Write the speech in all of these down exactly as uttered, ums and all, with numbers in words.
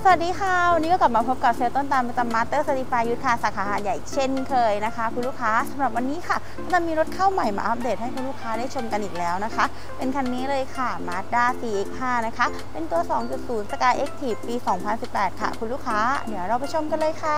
สวัสดีค่ะวันนี้ก็กลับมาพบกับเซลต้นตาลประจำมาสเตอร์เซอร์ติฟายยูทค่ะสาขาหาดใหญ่เช่นเคยนะคะคุณลูกค้าสำหรับวันนี้ค่ะจะมีรถเข้าใหม่มาอัปเดตให้คุณลูกค้าได้ชมกันอีกแล้วนะคะเป็นคันนี้เลยค่ะ Mazda ซี เอ็กซ์ ห้า นะคะเป็นตัว สองจุดศูนย์ Sky Active ปี สองพันสิบแปด ค่ะคุณลูกค้าเดี๋ยวเราไปชมกันเลยค่ะ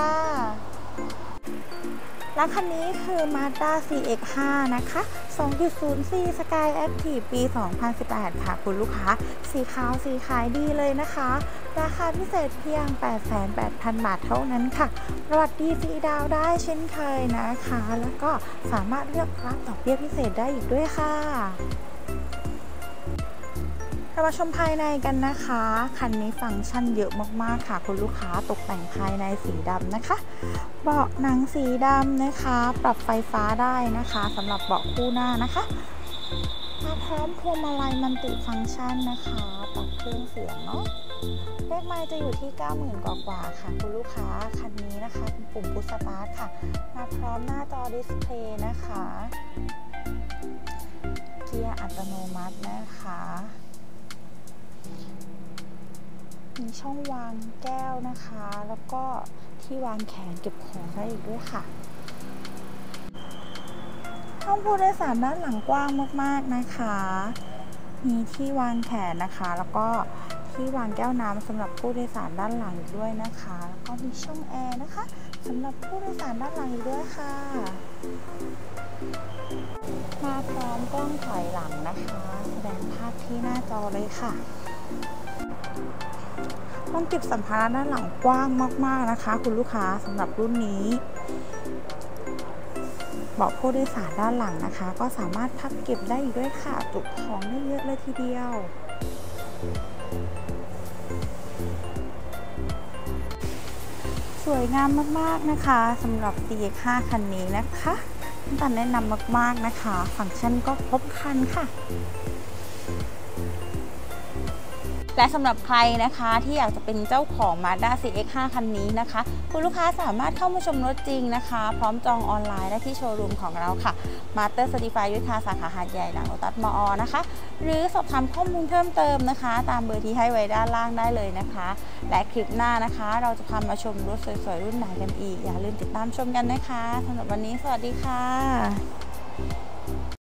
และคันนี้คือ Mazda ซี เอ็กซ์ ห้า นะคะ สองจุดศูนย์ ซี Sky Active ปี สองพันสิบแปด ค่ะคุณลูกค้าสีขาวสีขายดีเลยนะคะราคาพิเศษเพียง แปดแสนแปดพัน บาทเท่านั้นค่ะประวัติดีฟรีดาวได้เช่นเคยนะคะแล้วก็สามารถเลือกรับดอกเบี้ยพิเศษได้อีกด้วยค่ะเรามาชมภายในกันนะคะคันนี้ฟังก์ชันเยอะมากๆค่ะคุณลูกค้าตกแต่งภายในสีดำนะคะเบาะหนังสีดำนะคะปรับไฟฟ้าได้นะคะสำหรับเบาะคู่หน้านะคะมาพร้อมพวงมาลัยมัลติฟังก์ชันนะคะปรับเครื่องเสียงเนาะเลขไมล์จะอยู่ที่ เก้าหมื่น กว่าๆค่ะคุณลูกค้าคันนี้นะคะเป็นปุ่มพุชสตาร์ทค่ะมาพร้อมหน้าจอดิสเพลย์นะคะเกียร์อัตโนมัตินะคะมีช่องวางแก้วนะคะแล้วก็ที่วางแขนเก็บของได้อีกด้วยค่ะห้องผู้โดยสารด้านหลังกว้างมากๆนะคะมีที่วางแขนนะคะแล้วก็ที่วางแก้วน้ำสำหรับผู้โดยสารด้านหลังอีกด้วยนะคะแล้วก็มีช่องแอร์นะคะสำหรับผู้โดยสารด้านหลังอีกด้วยค่ะมาพร้อมกล้องถอยหลังนะคะแสดงภาพที่หน้าจอเลยค่ะห้องเก็บสัมภาระด้านหลังกว้างมากๆนะคะคุณลูกค้าสำหรับรุ่นนี้เบาะผู้โดยสารด้านหลังนะคะก็สามารถพับเก็บได้อีกด้วยค่ะจุของได้เยอะเลยทีเดียวสวยงามมากๆนะคะสำหรับ ซี เอ็กซ์ ห้า คันนี้นะคะตันแนะนำมากๆนะคะฟังก์ชันก็ครบครันค่ะและสำหรับใครนะคะที่อยากจะเป็นเจ้าของ Mazda ซี เอ็กซ์ ห้า คันนี้นะคะคุณลูกค้าสามารถเข้ามาชมรถจริงนะคะพร้อมจองออนไลน์ได้ที่โชว์รูมของเราค่ะ Master Certified ยุทธาสาขาหาดใหญ่หลังโลตัสมอ นะคะหรือสอบถามข้อมูลเพิ่มเติมนะคะตามเบอร์ที่ให้ไว้ด้านล่างได้เลยนะคะและคลิปหน้านะคะเราจะพามาชมรถสวยๆรุ่นไหนกันอีกอย่าลืมติดตามชมกันนะคะสำหรับวันนี้สวัสดีค่ะ